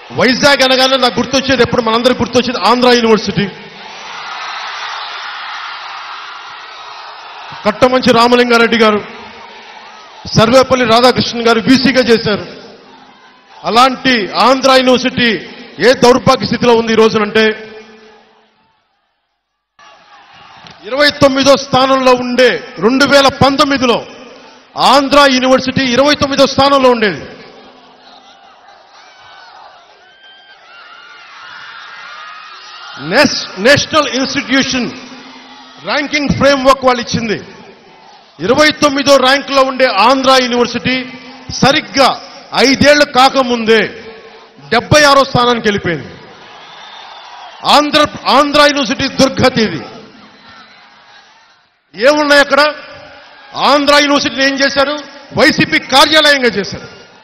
వైజాగ్ అనగానే నాకు గుర్తొచ్చేది, ఎప్పుడు మనందరికి గుర్తొచ్చేది ఆంధ్ర యూనివర్సిటీ. కట్టమంచి రామలింగారెడ్డి గారు, సర్వేపల్లి రాధాకృష్ణన్ గారు బీసీగా చేశారు. అలాంటి ఆంధ్ర యూనివర్సిటీ ఏ దౌర్భాగ్య స్థితిలో ఉంది ఈ రోజునంటే 29వ స్థానంలో ఉండే 2019లో ఆంధ్ర యూనివర్సిటీ 29వ స్థానంలో ఉండేది. నేషనల్ ఇన్స్టిట్యూషన్ ర్యాంకింగ్ ఫ్రేమ్వర్క్ వాళ్ళు ఇచ్చింది. 29వ ర్యాంకులో ఉండే ఆంధ్ర యూనివర్సిటీ సరిగ్గా 5 ఏళ్లు కాకముందే 76వ స్థానానికి వెళ్ళిపోయింది. ఆంధ్ర యూనివర్సిటీ దుర్గతి ఇది. ఏమున్నాయి అక్కడ? ఆంధ్ర యూనివర్సిటీని ఏం చేశారు? వైసీపీ కార్యాలయంగా చేశారు.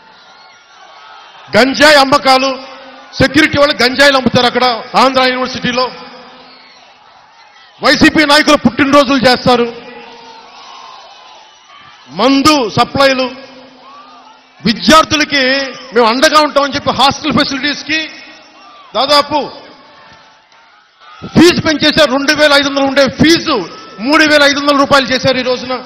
గంజాయి అమ్మకాలు, సెక్యూరిటీ వాళ్ళు గంజాయిలు అమ్ముతారు అక్కడ ఆంధ్ర యూనివర్సిటీలో. వైసీపీ నాయకులు పుట్టినరోజులు చేస్తారు, మందు సప్లైలు, విద్యార్థులకి మేము అండగా ఉంటామని చెప్పి హాస్టల్ ఫెసిలిటీస్కి దాదాపు ఫీజు పెంచేశారు. 2,500 ఉండే ఫీజు 3,500 రూపాయలు చేశారు ఈ రోజున.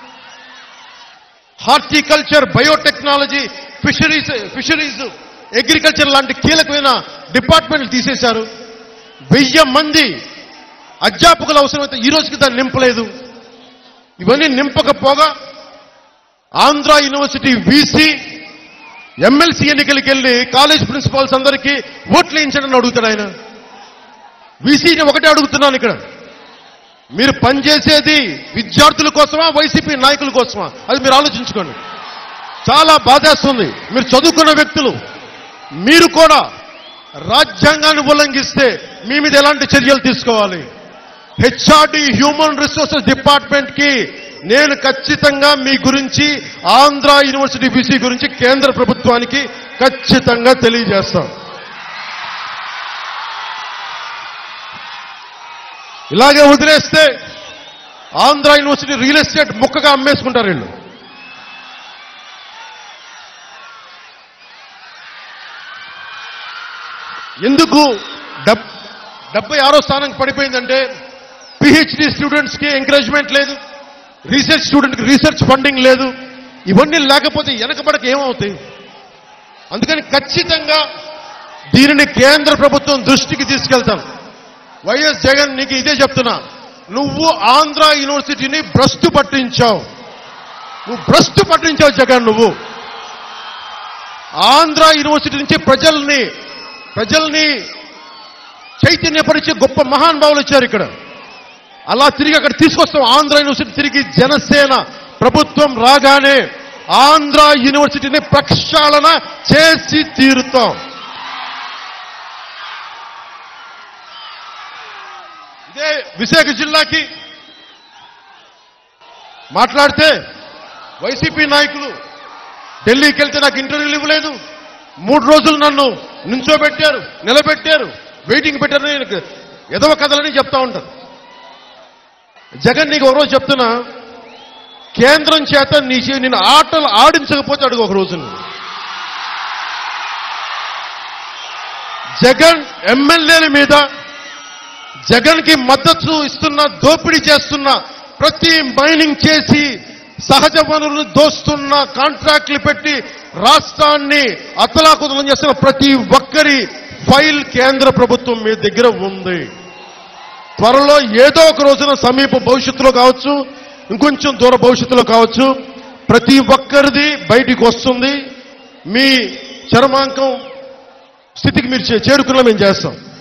హార్టికల్చర్, బయోటెక్నాలజీ, ఫిషరీస్, అగ్రికల్చర్ లాంటి కీలకమైన డిపార్ట్మెంట్లు తీసేశారు. 1000 మంది అధ్యాపకులు అవసరమైతే ఈ రోజుకి దాన్ని నింపలేదు. ఇవన్నీ నింపకపోగా ఆంధ్ర యూనివర్సిటీ వీసీ ఎమ్మెల్సీ ఎన్నికలకి వెళ్ళి కాలేజ్ ప్రిన్సిపాల్స్ అందరికీ ఓట్లు వేయించడం అడుగుతాడు ఆయన. వీసీని ఒకటే అడుగుతున్నాను ఇక్కడ, మీరు పనిచేసేది విద్యార్థుల కోసమా వైసీపీ నాయకుల కోసమా? అది మీరు ఆలోచించుకోండి. చాలా బాధేస్తుంది. మీరు చదువుకున్న వ్యక్తులు, మీరు కూడా రాజ్యాంగాన్ని ఉల్లంఘిస్తే మీ మీద ఎలాంటి చర్యలు తీసుకోవాలి? హెచ్ఆర్డి హ్యూమన్ రిసోర్సెస్ డిపార్ట్మెంట్ కి నేను ఖచ్చితంగా మీ గురించి, ఆంధ్ర యూనివర్సిటీ బీసీ గురించి కేంద్ర ప్రభుత్వానికి ఖచ్చితంగా తెలియజేస్తాం. ఇలాగే వదిలేస్తే ఆంధ్ర యూనివర్సిటీ రియల్ ఎస్టేట్ ముక్కగా అమ్మేసుకుంటారు వీళ్ళు. ఎందుకు 76వ స్థానానికి పడిపోయిందంటే పిహెచ్డి స్టూడెంట్స్ కి ఎంకరేజ్మెంట్ లేదు, రీసెర్చ్ స్టూడెంట్ కి రీసెర్చ్ ఫండింగ్ లేదు. ఇవన్నీ లేకపోతే వెనకబడక ఏమవుతాయి? అందుకని ఖచ్చితంగా దీనిని కేంద్ర ప్రభుత్వం దృష్టికి తీసుకెళ్తాం. వైఎస్ జగన్ నీకు ఇదే చెప్తున్నా, నువ్వు ఆంధ్ర యూనివర్సిటీని భ్రష్టు పట్టించావు. జగన్. నువ్వు ఆంధ్ర యూనివర్సిటీ నుంచి ప్రజల్ని చైతన్యపరిచే గొప్ప మహానుభావులు వచ్చారు ఇక్కడ. అలా తిరిగి అక్కడ తీసుకొస్తాం. ఆంధ్ర యూనివర్సిటీ తిరిగి జనసేన ప్రభుత్వం రాగానే ఆంధ్ర యూనివర్సిటీని ప్రక్షాళన చేసి తీరుతాం. ఇదే విశాఖ జిల్లాకి మాట్లాడితే వైసీపీ నాయకులు ఢిల్లీకి వెళ్తే నాకు ఇంటర్వ్యూలు ఇవ్వలేదు, 3 రోజులు నన్ను నిల్చోబెట్టారు, నిలబెట్టారు, వెయిటింగ్ పెట్టారు, ఎదవ కథలని చెప్తా ఉంటారు. జగన్ నీకు ఒక రోజు చెప్తున్నా, కేంద్రం చేత నిన్ను ఆటలు ఆడించకపోతే అడుగు ఒక రోజు. జగన్ ఎమ్మెల్యేల మీద, జగన్ కి మద్దతు ఇస్తున్న, దోపిడీ చేస్తున్న, ప్రతి మైనింగ్ చేసి సహజ వనరులు దోస్తున్న, కాంట్రాక్ట్లు పెట్టి రాష్ట్రాన్ని అతలాకుతలం చేస్తున్న ప్రతి ఒక్కరి ఫైల్ కేంద్ర ప్రభుత్వం మీ దగ్గర ఉంది. త్వరలో ఏదో ఒక రోజున సమీప భవిష్యత్తులో కావచ్చు, ఇంకొంచెం దూర భవిష్యత్తులో కావచ్చు, ప్రతి ఒక్కరిది బయటికి వస్తుంది. మీ చరమాంకం స్థితికి మీరు చేరుకున్నా మేము చేస్తాం.